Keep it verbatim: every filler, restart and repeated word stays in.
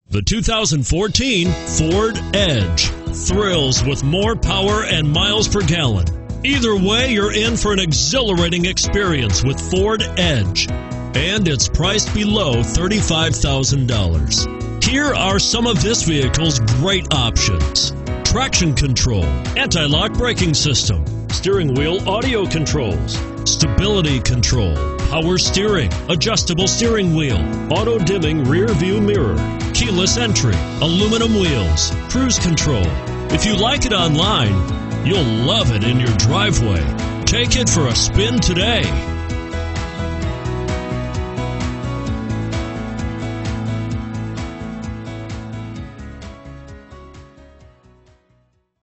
The two thousand fourteen Ford Edge. Thrills with more power and miles per gallon. Either way, you're in for an exhilarating experience with Ford Edge. And it's priced below thirty-five thousand dollars. Here are some of this vehicle's great options: traction control, anti-lock braking system, steering wheel audio controls, stability control, power steering, adjustable steering wheel, auto-dimming rear view mirror, keyless entry, aluminum wheels, cruise control. If you like it online, you'll love it in your driveway. Take it for a spin today.